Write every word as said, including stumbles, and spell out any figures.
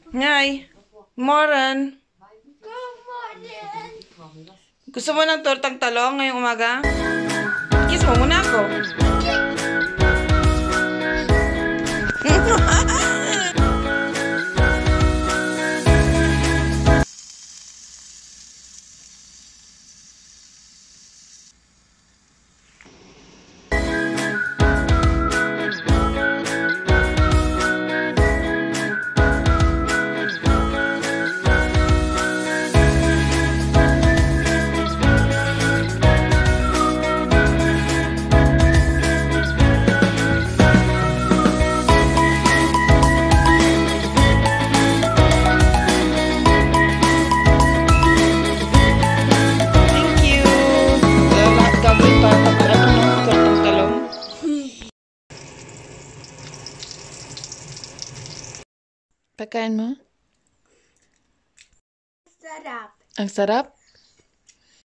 Ngay, Moran. Good morning. Gusto mo ng tortang talong ngayong umaga? Kiss mo muna ako. Pagkain mo? Sarap. Ang sarap?